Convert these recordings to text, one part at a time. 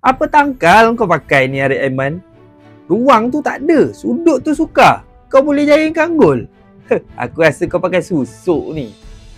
Apa tangkal kau pakai ni Arif Aiman? Ruang tu tak ada, sudut tu sukar. Kau boleh jaringkan gol. Aku rasa kau pakai susuk ni.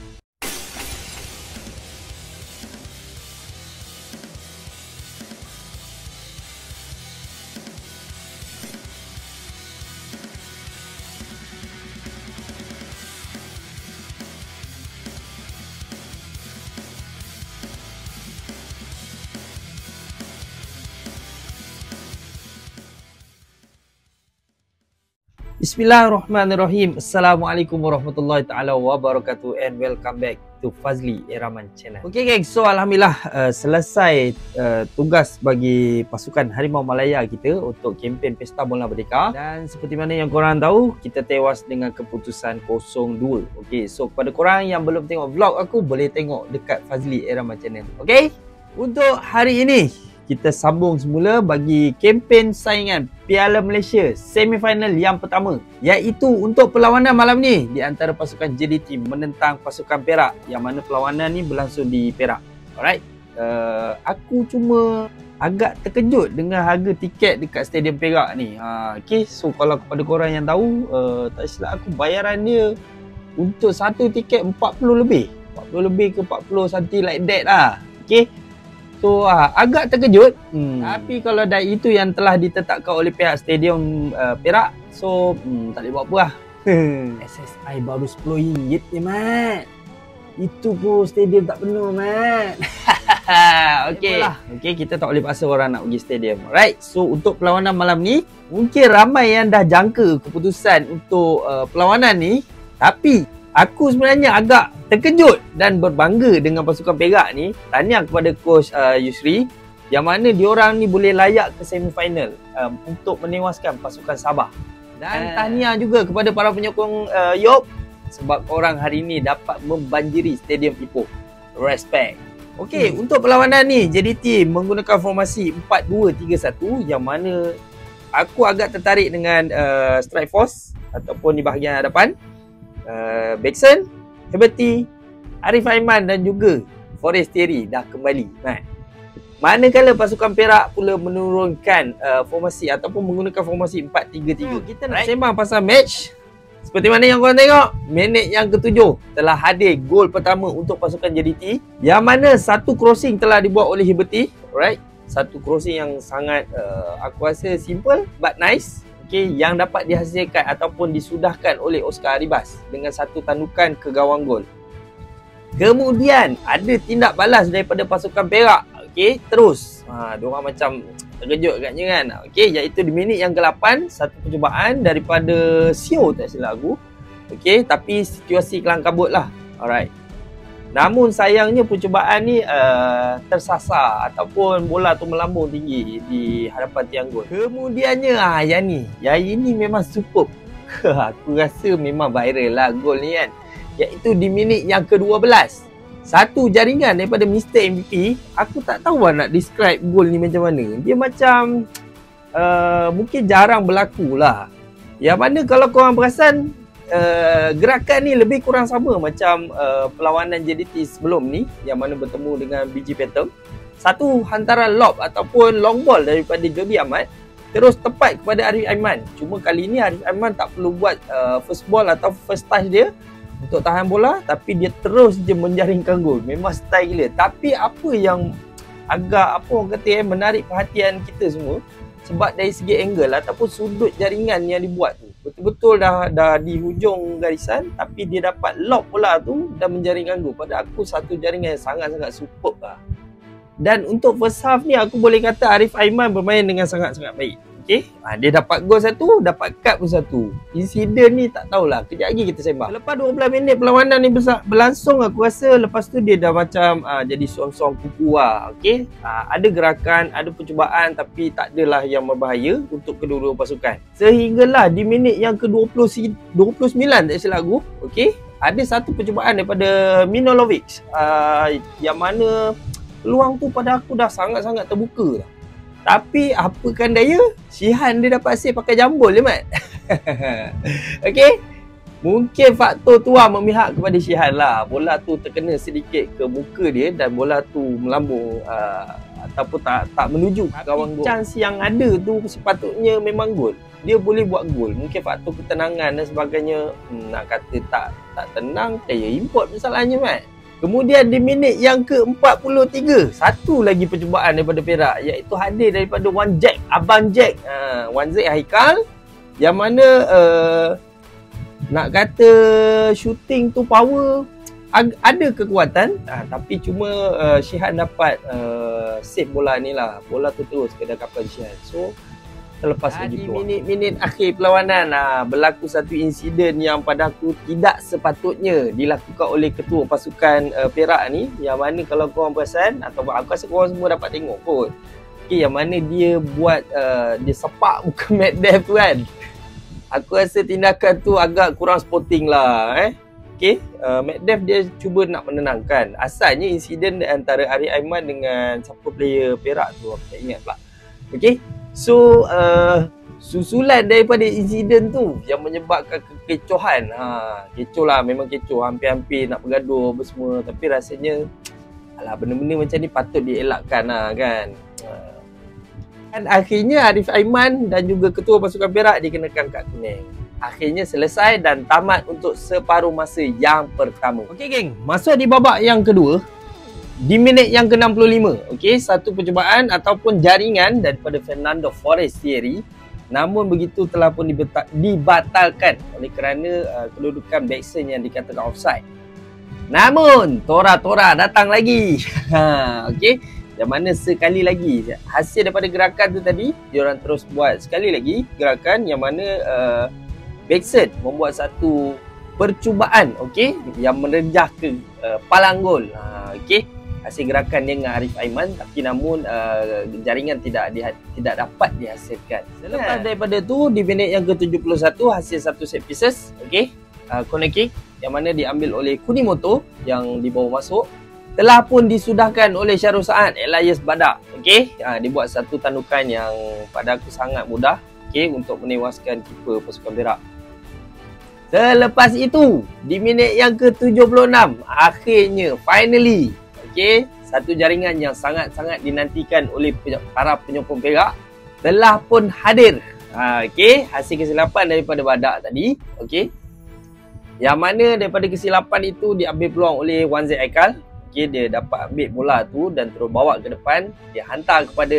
Bismillahirrahmanirrahim. Assalamualaikum warahmatullahi taala wabarakatuh and welcome back to Fazli Eraman channel. Okay guys, so alhamdulillah selesai tugas bagi pasukan Harimau Malaya kita untuk kempen Pesta Bola Merdeka, dan seperti mana yang korang tahu, kita tewas dengan keputusan 0-2. Okay, so kepada korang yang belum tengok vlog aku, boleh tengok dekat Fazli Eraman channel. Okay, untuk hari ini kita sambung semula bagi kempen saingan Piala Malaysia semifinal yang pertama, iaitu untuk perlawanan malam ni di antara pasukan JDT menentang pasukan Perak, yang mana perlawanan ni berlangsung di Perak. Alright, aku cuma agak terkejut dengan harga tiket dekat Stadium Perak ni. Okay, so kalau kepada korang yang tahu, tak silap aku bayaran dia untuk satu tiket 40 lebih ke 40 something like that lah. Okay, so agak terkejut. Tapi kalau dah itu yang telah ditetapkan oleh pihak Stadium Perak, so tak boleh buat apa lah. SSI baru RM10 je Mat. Itu pun stadium tak penuh Mat. Okay, kita tak boleh paksa orang nak pergi stadium. Alright, so untuk perlawanan malam ni, mungkin ramai yang dah jangka keputusan untuk perlawanan ni. Tapi aku sebenarnya agak terkejut dan berbangga dengan pasukan Perak ni. Tahniah kepada Coach Yusri, yang mana diorang ni boleh layak ke semifinal untuk menewaskan pasukan Sabah. Dan tahniah juga kepada para penyokong Yop, sebab korang hari ni dapat membanjiri Stadium Ipoh. Respect. Okey, untuk perlawanan ni JDT menggunakan formasi 4-2-3-1, yang mana aku agak tertarik dengan strike force ataupun di bahagian hadapan. Bekson, Heberty, Arif Aiman dan juga Forestieri dah kembali. Manakala pasukan Perak pula menurunkan formasi ataupun menggunakan formasi 4-3-3. Kita nak sembang pasal match. Seperti mana yang korang tengok, minit yang ke-7 telah hadir gol pertama untuk pasukan JDT, yang mana satu crossing telah dibuat oleh Heberty. Alright, satu crossing yang sangat aku rasa simple but nice. Okay, yang dapat dihasilkan ataupun disudahkan oleh Oscar Arribas dengan satu tandukan ke gawang gol. Kemudian ada tindak balas daripada pasukan Perak. Okay, terus diorang macam terkejut agaknya kan. Okay, iaitu di minit yang ke-8, satu percubaan daripada Sio, tak silap aku. Okay, tapi situasi kelang kabut lah. Alright, namun sayangnya percubaan ni tersasar ataupun bola tu melambung tinggi di hadapan tiang gol. Kemudiannya yang ini memang superb. Aku rasa memang viral lah gol ni kan, iaitu di minit yang ke-12. Satu jaringan daripada Mr. MVP. Aku tak tahu lah nak describe gol ni macam mana. Dia macam mungkin jarang berlaku lah. Yang mana kalau korang perasan, gerakan ni lebih kurang sama macam perlawanan JDT sebelum ni, yang mana bertemu dengan BG Phantom. Satu hantaran lob ataupun long ball daripada Jody Ahmad terus tepat kepada Arif Aiman. Cuma kali ni Arif Aiman tak perlu buat first ball atau first touch dia untuk tahan bola, tapi dia terus je menjaringkan gol. Memang style gila. Tapi apa yang agak menarik perhatian kita semua, sebab dari segi angle ataupun sudut jaringan yang dibuat tu betul-betul dah di hujung garisan, tapi dia dapat lob bola tu dan menjaringkan gol. Pada aku satu jaringan yang sangat-sangat superb lah. Dan untuk first half ni aku boleh kata Arif Aiman bermain dengan sangat-sangat baik. Okay, dia dapat gol satu, dapat kad pun satu. Insiden ni tak tahulah, kejap lagi kita sembang. Lepas 12 minit perlawanan ni berlangsung, aku rasa lepas tu dia dah macam jadi song-song kuku lah. Okay, ada gerakan, ada percubaan, tapi tak adalah yang berbahaya untuk kedua-dua pasukan. Sehinggalah di minit yang ke-29 tak silap aku, okay, ada satu percubaan daripada Minolovic, yang mana peluang tu pada aku dah sangat-sangat terbuka lah. Tapi apakan daya, Shihan dia dapat save pakai jambul je Mat. Okay, mungkin faktor tu lah memihak kepada Shihan lah. Bola tu terkena sedikit ke muka dia dan bola tu melambung ataupun tak menuju ke gawang gol. Chance yang ada tu sepatutnya memang gol. Dia boleh buat gol. Mungkin faktor ketenangan dan sebagainya. Nak kata tak tenang, player import masalahnya, Mat. Kemudian di minit yang ke-43, satu lagi percubaan daripada Perak, iaitu hadir daripada Wan Jack, Abang Jack, Wan Zaid Haikal, yang mana nak kata shooting tu power, ada kekuatan, tapi cuma Shihan dapat save bola ni lah. Bola tu terus ke dekapan Shihan. So terlepas lagi di minit-minit akhir perlawanan berlaku satu insiden yang pada aku tidak sepatutnya dilakukan oleh ketua pasukan Perak ni, yang mana kalau korang perasan, atau aku rasa korang semua dapat tengok kot, yang mana dia buat dia sepak muka Matt Dev tu kan. Aku rasa tindakan tu agak kurang sporting lah. Matt Dev dia cuba nak menenangkan. Asalnya insiden antara Arif Aiman dengan siapa player Perak tu, aku tak ingat pula. So susulan daripada insiden tu yang menyebabkan kekecohan. Kecoh lah, memang kecoh, hampir-hampir nak bergaduh apa semua. Tapi rasanya benda-benda macam ni patut dielakkan lah kan. Dan akhirnya Arif Aiman dan juga ketua pasukan Perak dikenakan kad kuning. Akhirnya selesai dan tamat untuk separuh masa yang pertama. Okey geng, masuk di babak yang kedua. Di minit yang ke-65, satu percubaan ataupun jaringan daripada Fernando Forestieri, namun begitu telah pun dibatalkan oleh kerana kedudukan backson yang dikatakan offside. Namun Tora datang lagi. Yang mana sekali lagi hasil daripada gerakan tu tadi, diorang terus buat sekali lagi gerakan yang mana backson membuat satu percubaan yang menrejah ke palang gol. Hasil gerakan dia dengan Arif Aiman, tapi namun jaringan tidak dapat dihasilkan. Selepas daripada tu di minit yang ke-71 hasil satu set pieces, corner kick yang mana diambil oleh Kunimoto yang dibawa masuk, telah pun disudahkan oleh Syarul Saad, Elias Badak. Dibuat satu tandukan yang pada aku sangat mudah untuk menewaskan keeper pasukan Perak. Selepas itu di minit yang ke-76 akhirnya finally satu jaringan yang sangat-sangat dinantikan oleh para penyokong Perak telah pun hadir. Hasil kesilapan daripada Badak tadi, yang mana daripada kesilapan itu diambil peluang oleh Wan Zaid Haikal. Dia dapat ambil bola tu dan terus bawa ke depan. Dia hantar kepada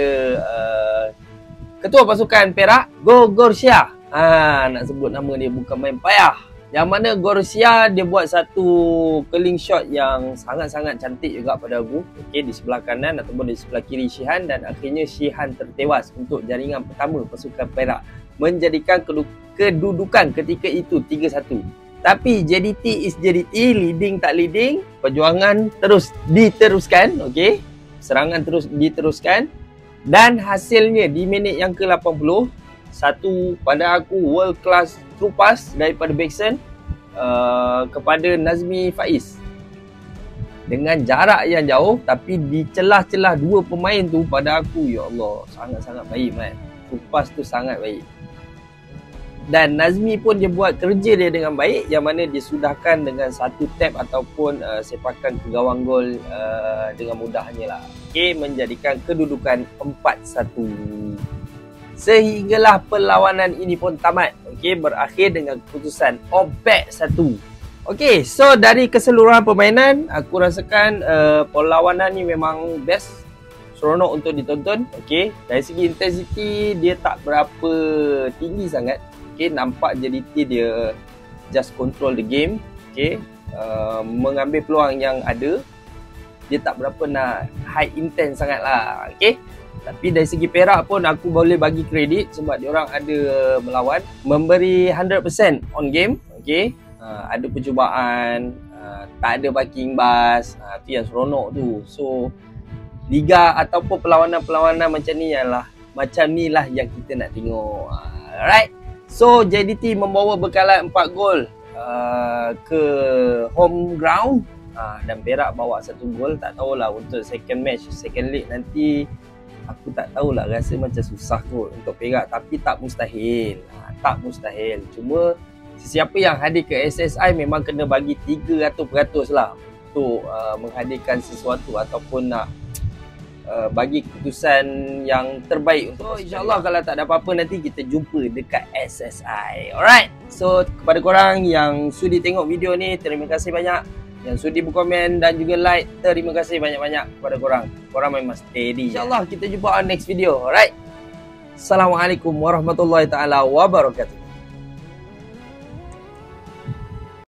ketua pasukan Perak, Gorsia. Nak sebut nama dia bukan main payah. Yang mana Gorsia dia buat satu curling shot yang sangat-sangat cantik juga pada aku. Di sebelah kanan ataupun di sebelah kiri Shihan, dan akhirnya Shihan tertewas untuk jaringan pertama pasukan Perak, menjadikan kedudukan ketika itu 3-1. Tapi JDT is JDT, leading tak leading, perjuangan terus diteruskan. Serangan terus diteruskan, dan hasilnya di minit yang ke-80, satu pada aku world class through pass daripada backson kepada Nazmi Faiz dengan jarak yang jauh, tapi di celah-celah dua pemain tu pada aku, ya Allah, sangat-sangat baik man. Through pass tu sangat baik, dan Nazmi pun dia buat kerja dia dengan baik, yang mana dia sudahkan dengan satu tap ataupun sepakan ke gawang gol dengan mudahnya lah. Menjadikan kedudukan 4-1. Sehinggalah perlawanan ini pun tamat. Berakhir dengan keputusan Obek 1. So dari keseluruhan permainan, aku rasakan perlawanan ni memang best, seronok untuk ditonton. Dari segi intensity dia tak berapa tinggi sangat. Nampak JDT dia just control the game. Mengambil peluang yang ada, dia tak berapa nak high intense sangat lah. Tapi dari segi Perak pun aku boleh bagi kredit sebab diorang ada melawan, memberi 100% on game. Ada percubaan, tak ada parking bus, tu yang seronok tu. So liga ataupun perlawanan-perlawanan macam ni lah yang kita nak tengok. Alright. So JDT membawa bekalan 4 gol ke home ground, dan Perak bawa 1 gol. Tak tahulah untuk second match, second leg nanti, aku tak tahulah, rasa macam susah kot untuk Perak, tapi tak mustahil. Tak mustahil. Cuma sesiapa yang hadir ke SSI memang kena bagi 300% lah untuk menghadirkan sesuatu ataupun nak bagi keputusan yang terbaik untuk insyaAllah kalau tak ada apa-apa nanti kita jumpa dekat SSI. Alright, so kepada korang yang sudi tengok video ni, terima kasih banyak. Yang sudi berkomen dan juga like, terima kasih banyak-banyak kepada korang. Korang memang steady. InsyaAllah kita jumpa on next video. Alright, Assalamualaikum warahmatullahi taala wabarakatuh.